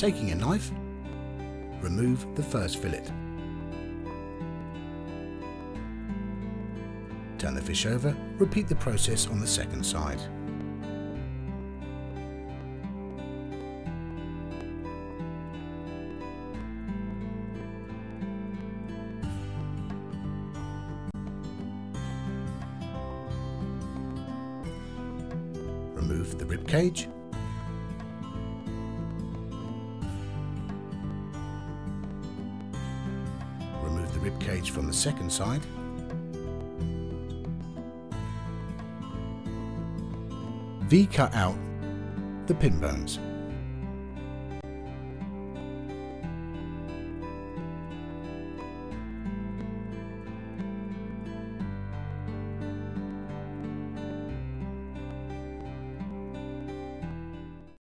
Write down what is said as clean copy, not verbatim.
Taking a knife, remove the first fillet. Turn the fish over, repeat the process on the second side. Remove the rib cage. Remove the rib cage from the second side. V-cut out the pin bones.